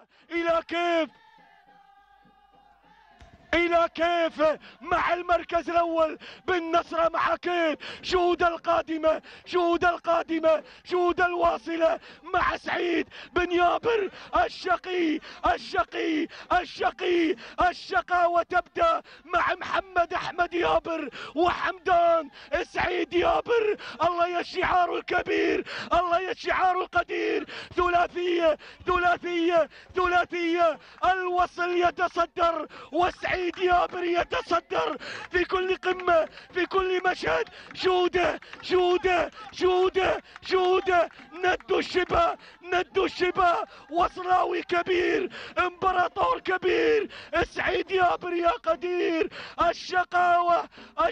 إلى كيف مع المركز الأول بالنصرة مع كيف شهود القادمة شهود الواصلة مع سعيد بن يابر الشقاوة تبدأ مع محمد أحمد يابر وحمدان سعيد يابر. الله يا الشعار الكبير، الله يا الشعار القدير. ثلاثية الوصل يتصدر وسعيد يابر يتصدر في كل قمة في كل مشهد. شودة ندوا الشبا وصلاوي كبير، امبراطور كبير، سعيد يابر يا قدير. الشقاوة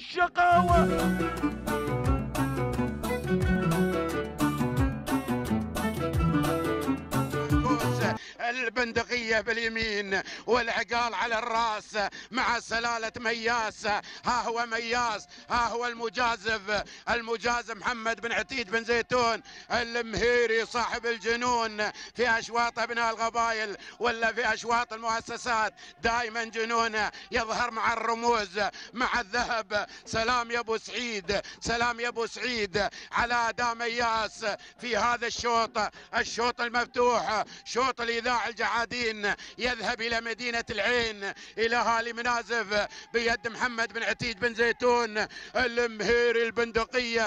البندقية باليمين والعقال على الراس مع سلالة مياس. ها هو مياس، ها هو المجازف محمد بن عتيد بن زيتون المهيري صاحب الجنون في أشواط أبناء القبائل ولا في أشواط المؤسسات. دائما جنونه يظهر مع الرموز مع الذهب. سلام يا أبو سعيد على أداء مياس في هذا الشوط المفتوح، شوط الإذاعة الجعادين يذهب إلى مدينة العين إلى هالي منازف بيد محمد بن عتيد بن زيتون المهيري البندقية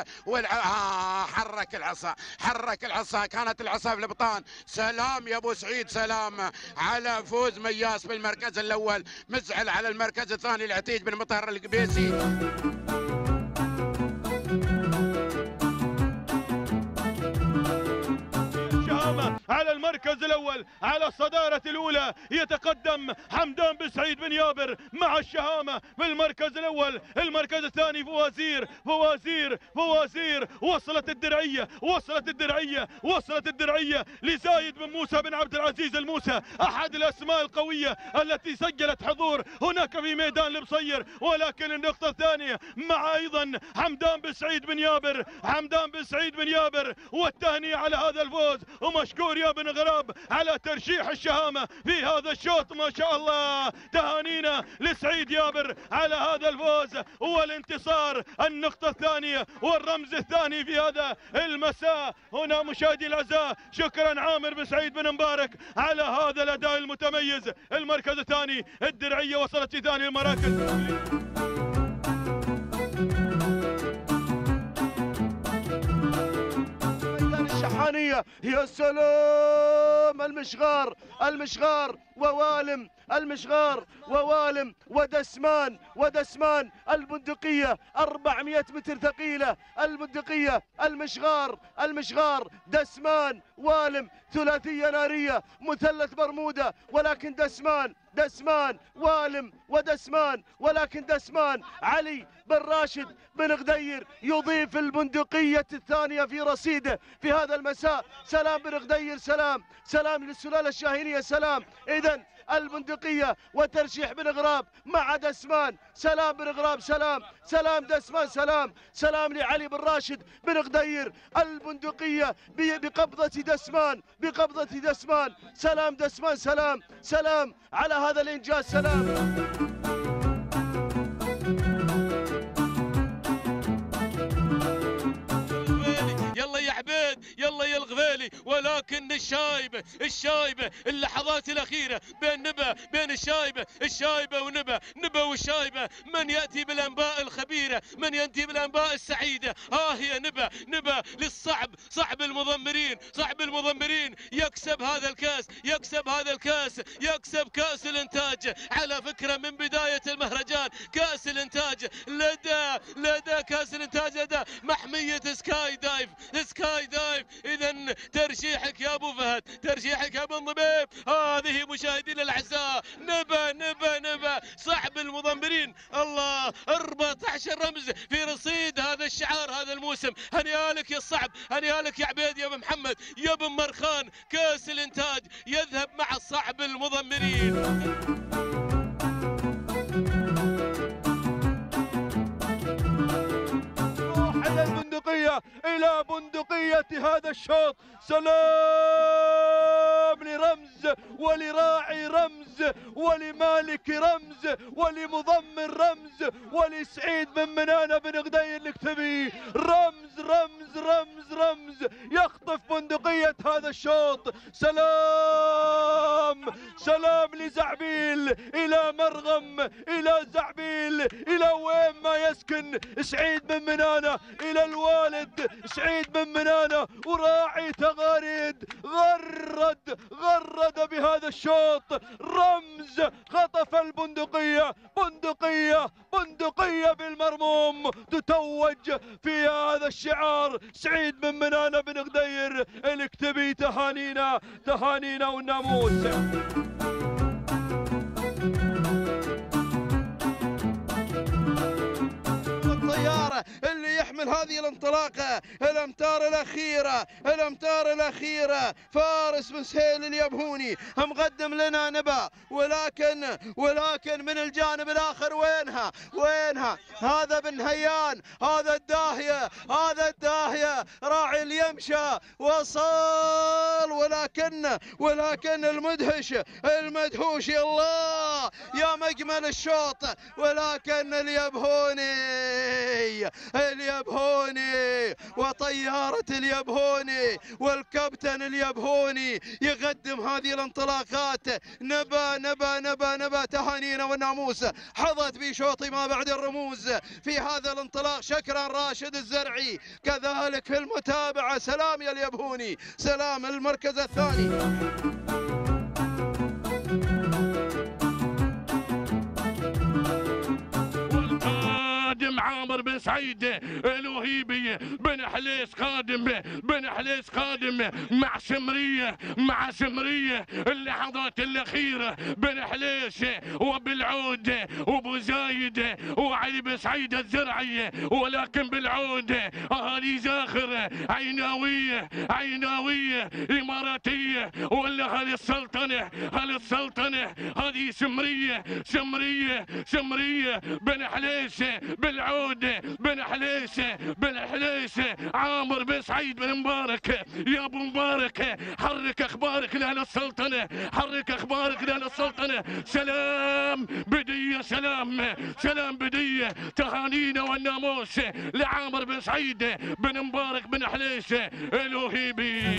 حرك العصا كانت العصا في البطان. سلام يا أبو سعيد، سلام على فوز مياس بالمركز الأول. مزعل على المركز الثاني العتيج بن مطهر القبيسي. على المركز الأول على الصدارة الأولى يتقدم حمدان بن سعيد بن يابر مع الشهامة في المركز الأول. المركز الثاني فوازير وصلت الدرعية لزايد بن موسى بن عبد العزيز الموسى، أحد الأسماء القوية التي سجلت حضور هناك في ميدان البصير. ولكن النقطة الثانية مع أيضا حمدان بن سعيد بن يابر والتهنئة على هذا الفوز. ومشكور يا بن غراب على ترشيح الشهامة في هذا الشوط، ما شاء الله. تهانينا لسعيد يابر على هذا الفوز والانتصار، النقطة الثانية والرمز الثاني في هذا المساء. هنا مشاهدي الأعزاء شكرا عامر بن سعيد بن مبارك على هذا الأداء المتميز. المركز الثاني الدرعية وصلت في ثاني المراكز. يا سلام، المشغار ووالم ودسمان البندقية 400 متر ثقيلة. البندقية المشغار دسمان والم، ثلاثية نارية مثلث برمودا، ولكن دسمان والم ولكن دسمان علي بن راشد بن غدير يضيف البندقية الثانية في رصيده في هذا المساء. سلام بن غدير، سلام للسلالة الشاهينية، سلام. إذن البندقية وترشيح بن غراب مع دسمان. سلام بن غراب، سلام دسمان، سلام لعلي بن راشد بن غدير. البندقية بقبضة دسمان. سلام دسمان، سلام على هذا الإنجاز، سلام. يلا يا عبيد، يلا يا الغفيلي. ولكن الشايبة اللحظات الأخيرة بين الشايبة ونبا والشايبة. من يأتي بالأنباء الخبيرة، من يأتي بالأنباء السعيدة. هي نبا للصعب، صعب المضمرين يكسب هذا الكاس، يكسب كأس الإنتاج. على فكرة من بداية المهرجان كأس الإنتاج لدى كأس الإنتاج لدى محمية سكاي دايف. إذن ترشيحك يا أبو فهد، ترشيحك يا ابن ضبيب. هذه مشاهدينا الأعزاء نبا صعب المضمرين. الله، 14 رمز في رصيد هذا الشعار هذا الموسم. هنيالك يا الصعب، هنيالك يا عبيد، يا ابن محمد، يا ابن مرخان. كاس الإنتاج يذهب مع صعب المضمرين. البندقية إلى بندقية هذا الشوط. سلام سلام لرمز ولراعي رمز ولمالك رمز ولمضمن رمز ولسعيد بن منانة بن غدير الكتبي. رمز رمز رمز رمز يخطف بندقية هذا الشوط. سلام سلام لزعبيل، إلى مرغم، إلى زعبيل، إلى وين ما يسكن سعيد بن منانة، إلى الوالد سعيد بن منانة وراعي تغاريد. غرد بهذا الشوط. رمز خطف البندقية. بندقية بالمرموم تتوج في هذا الشعار سعيد بن منانة بن غدير الكتبي. تهانينا والناموس. الطيارة اللي يحمل هذه الانطلاقة الامتار الاخيرة فارس بن سهيل اليبهوني مقدم لنا نبا، ولكن من الجانب الاخر وينها هذا بن هيان، هذا الداهية راعي اليمشى وصل، ولكن المدهوش يا الله يا مجمل الشوط، ولكن اليبهوني وطيارة اليبهوني والكابتن اليبهوني يقدم هذه الانطلاقات. نبا تهانينا والناموس. حظت بشوط ما بعد الرموز في هذا الانطلاق. شكرا راشد الزرعي كذلك في المتابعة. سلام يا اليبهوني، سلام. المركز الثاني عامر بن سعيد الوهيبي بن حليس قادم مع سمرية اللحظات الأخيرة. بن حليس وبالعود وابو زايد وعلي بن سعيد الزرعي، ولكن بالعود اهالي زاخر عيناوية اماراتية ولا هل السلطنة هذه سمرية بن حليس بالعود. بن حليس عامر بن سعيد بن مبارك. يا ابو مبارك حرك اخبارك لاهل السلطنة، سلام بدية، سلام بدية. تهانينا والناموس لعامر بن سعيد بن مبارك بن حليس الوهيبي.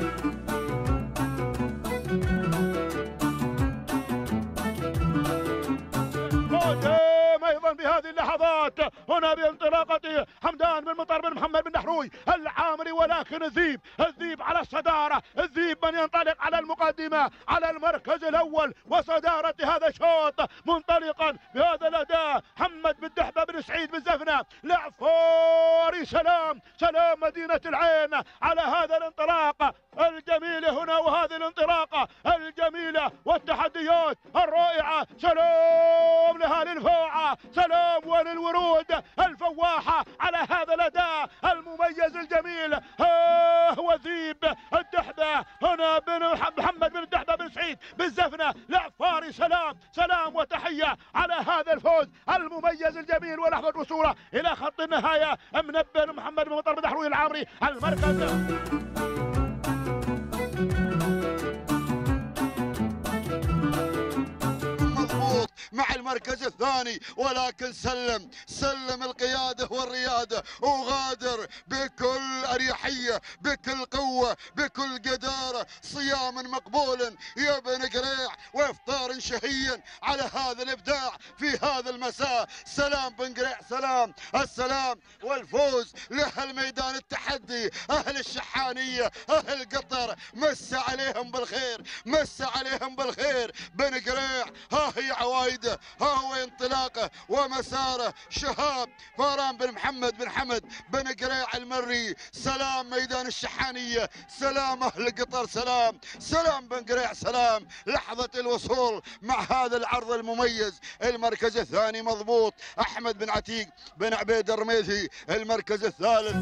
ايضا بهذه اللحظات هنا بانطلاقه حمدان بن مطر بن محمد بن نحروي العامري، ولكن الذيب على الصداره. الذيب من ينطلق على المقدمه على المركز الاول وصداره هذا الشوط منطلقا بهذا الاداء. محمد بن دحبه بن سعيد بن زفنه لعفوري. سلام مدينه العين على هذا الانطلاق الجميله هنا وهذه الانطلاقه الجميله والتحديات الرائعه. سلام لاهالي الفوعه، سلام وللورود الفواحه على هذا الاداء المميز الجميل. هو ذيب الدحبه هنا بن محمد بن الدحبه بن سعيد بن زفنه لعفاري. سلام وتحيه على هذا الفوز المميز الجميل. ولحظه وصوله الى خط النهايه منبه محمد بن مطر بن نحروي العامري المركز. مع المركز الثاني، ولكن سلم القيادة والريادة وغادر بكل أريحية، بكل قوة، بكل قدارة. صيام مقبول يا بن قريع وإفطار شهي على هذا الإبداع في هذا المساء. سلام بن قريع، السلام والفوز لأهل ميدان التحدي، أهل الشحانية، أهل قطر. مس عليهم بالخير بن قريع. ها هي عوايده، ها هو انطلاقه ومساره. شهاب فاران بن محمد بن حمد بن قريع المري. سلام ميدان الشحانية، سلام أهل قطر، سلام بن قريع. سلام لحظة الوصول مع هذا العرض المميز. المركز الثاني مضبوط أحمد بن عتيق بن عبيد الرميثي. المركز الثالث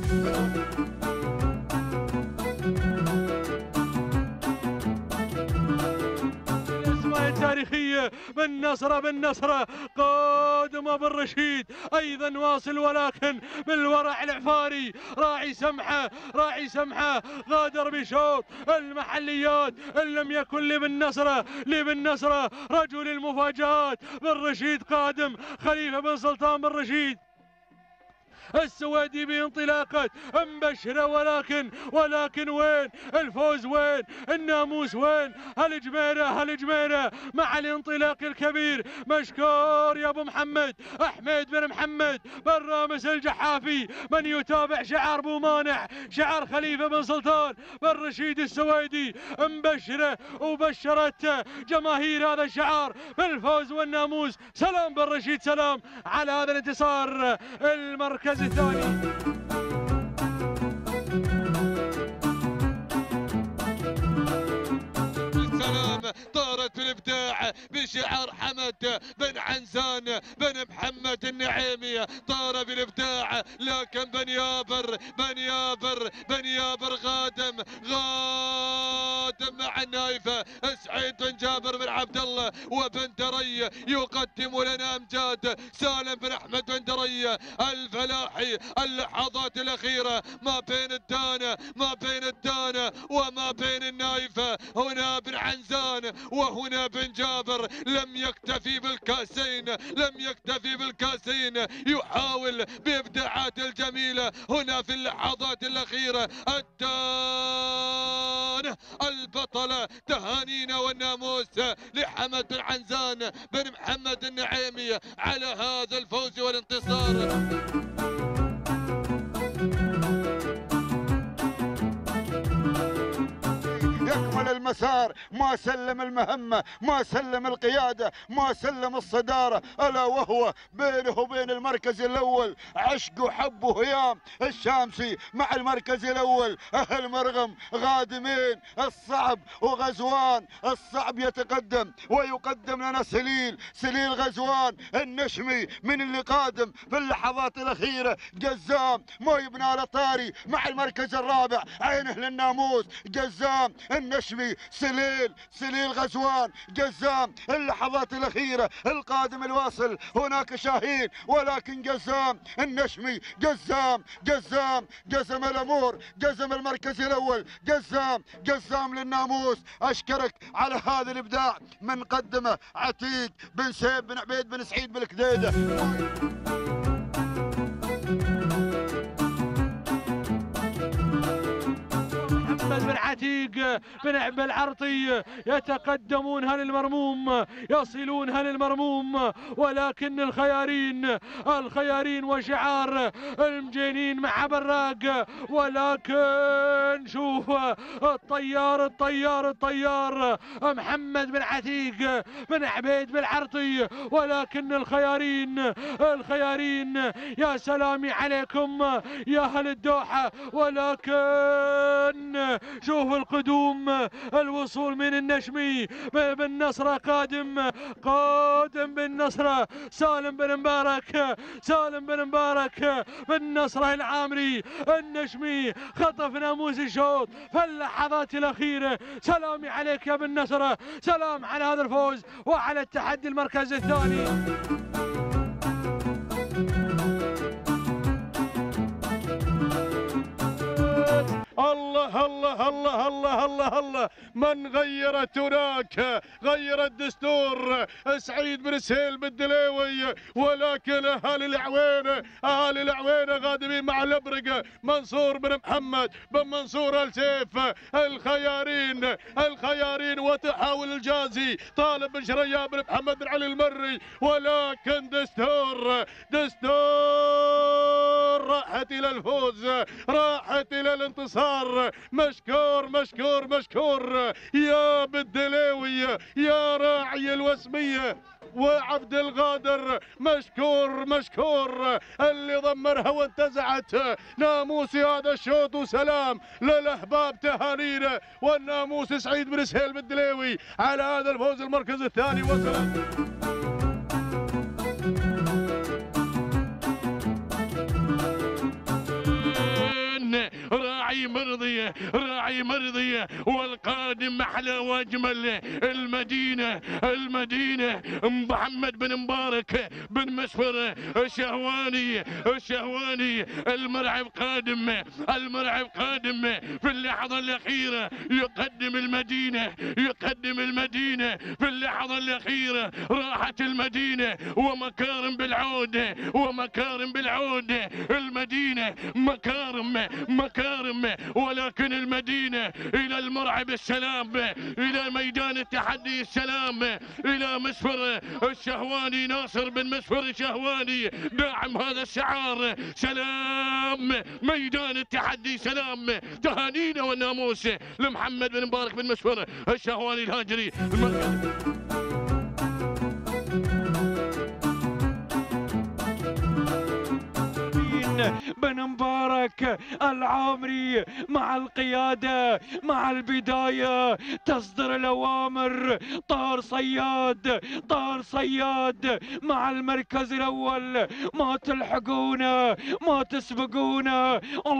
التاريخية بالنصرة قادم أبو الرشيد أيضا واصل ولكن بالورع العفاري راعي سمحة غادر بشوط المحليات إن لم يكن لبالنصرة رجل المفاجآت بن رشيد قادم خليفة بن سلطان بن رشيد السويدي بانطلاقة مبشرة ولكن وين الفوز؟ وين الناموس؟ وين هالجميرة مع الانطلاق الكبير؟ مشكور يا ابو محمد احمد بن محمد بن رامس الجحافي من يتابع شعار بو مانع شعار خليفة بن سلطان بن رشيد السويدي مبشرة وبشرت جماهير هذا الشعار بالفوز والناموس. سلام بن رشيد، سلام على هذا الانتصار المركز الثاني. طارت الابداع بشعار حمد بن عنزان بن محمد النعيمي، طار بالابداع لكن بن يابر غادم مع النايفه سعيد بن جابر بن عبد الله وبن دري يقدم لنا امجاد سالم بن احمد بن دري الفلاحي. اللحظات الاخيره ما بين الدانه وما بين النايفه، هنا بن عنزان وهنا بن جابر لم يكتفي بالكاسين يحاول بابداعات الجميله هنا في اللحظات الاخيره. الدان البطله تهانينا والناموس لحمد بن عنزان بن محمد النعيمي على هذا الفوز والانتصار. يكمل المسار، ما سلم المهمة، ما سلم القيادة، ما سلم الصدارة، ألا وهو بينه وبين المركز الأول عشق وحب وهيام الشامسي مع المركز الأول أهل مرغم غادمين الصعب وغزوان. الصعب يتقدم ويقدم لنا سليل غزوان النشمي من اللي قادم في اللحظات الأخيرة. جزام ما يبنى له طاري مع المركز الرابع عينه للناموس. جزام النشمي سليل غزوان جزام اللحظات الأخيرة القادم الواصل. هناك شاهين ولكن جزام النشمي جزم الأمور، جزم المركز الأول، جزام للناموس. أشكرك على هذا الإبداع من قدمه عتيق بن سيف بن عبيد بن سعيد بالكديدة. بن عتيق بن بالعرطي يتقدمونها للمرموم، يصلونها للمرموم، ولكن الخيارين وشعار المجينين مع براق. ولكن شوف الطيار محمد بن عتيق بن عبيد بالعرطي، ولكن الخيارين يا سلامي عليكم يا اهل الدوحة. ولكن شوف القدوم، الوصول من النشمي بالنصرة قادم بالنصرة سالم بن مبارك بالنصرة العامري النشمي خطف ناموس الشوط في اللحظات الأخيرة. سلامي عليك يا بالنصرة، سلام على هذا الفوز وعلى التحدي المركز الثاني. الله الله الله الله الله الله من غيرت هناك، غير الدستور سعيد بن سهيل بالدليوي. ولكن اهالي العوينه غادمين مع الابرق منصور بن محمد بن منصور السيف. الخيارين وتحاول الجازي طالب بن شريان بن محمد بن علي المري. ولكن دستور راحت الى الفوز، راحت الى الانتصار. مشكور يا بالدليوي يا راعي الوسمية وعبد القادر. مشكور اللي ضمرها وانتزعت ناموس هذا الشوط. وسلام للاحباب تهانينا والناموس سعيد بن سهيل بالدليوي على هذا الفوز المركز الثاني. وسلام. راعي من مرضي راعي مرضي، والقادم أحلى وأجمل المدينة محمد بن مبارك بن مسفر الشهواني المرعب قادم في اللحظة الأخيرة يقدم المدينة في اللحظة الأخيرة. راحت المدينة ومكارم بالعود المدينة مكارم ولكن المدينة إلى المرعب السلام، إلى ميدان التحدي السلام، إلى مسفر الشهواني ناصر بن مسفر الشهواني داعم هذا الشعار. سلام ميدان التحدي سلام. تهانينا والناموس لمحمد بن مبارك بن مسفر الشهواني الهاجري. بن مبارك العامري مع القيادة مع البداية تصدر الأوامر. طار صياد مع المركز الأول. ما تلحقونا ما تسبقونا.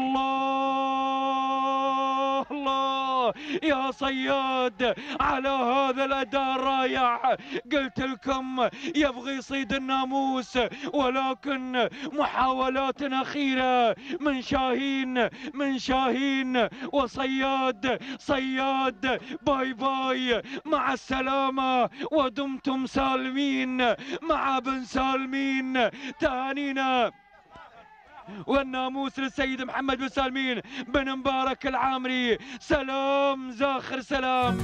الله يا صياد على هذا الأداء الرائع. قلت لكم يبغي يصيد الناموس، ولكن محاولات أخيرة من شاهين وصياد. باي مع السلامة ودمتم سالمين مع بن سالمين. تهانينا والناموس للسيد محمد بن سالمين بن مبارك العامري. سلام زاخر سلام.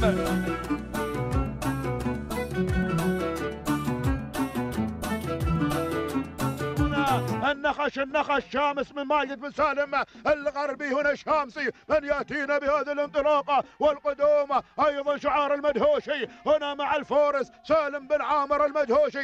النخش شامس من ماجد بن سالم الغربي هنا الشامسي من ياتينا بهذه الانطلاقه والقدوم. ايضا شعار المدهوشي هنا مع الفورس سالم بن عامر المدهوشي.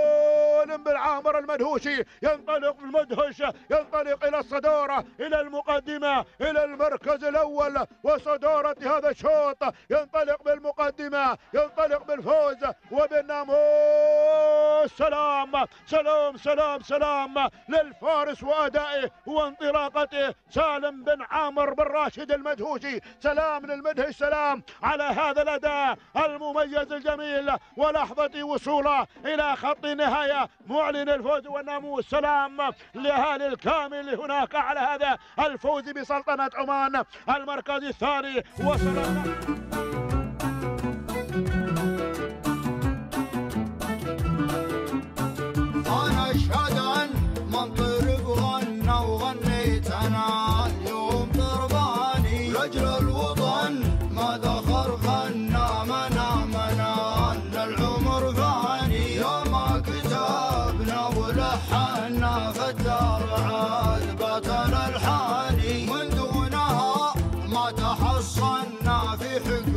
ينطلق المدهش ينطلق الى الصداره الى المقدمه الى المركز الاول وصداره هذا الشوط. ينطلق بالمقدمه ينطلق بالفوز وبالناموس. سلام للفارس وادائه وانطلاقته سالم بن عامر بن راشد المدهوشي. سلام للمدهش، سلام على هذا الاداء المميز الجميل ولحظه وصوله الى خط النهايه معلن الفوز والناموس. سلام لاهالي الكامل هناك على هذا الفوز بسلطنه عمان المركز الثاني. وصلنا أنا أشهد أن منطرب غنى وغنيت أنا اليوم ضرباني لأجل الوطن ما دخل غنى منا أن العمر فاني. يوم ما كتبنا ولحنا في الدار عاد باتنا الحاني من دونها ما تحصلنا في حق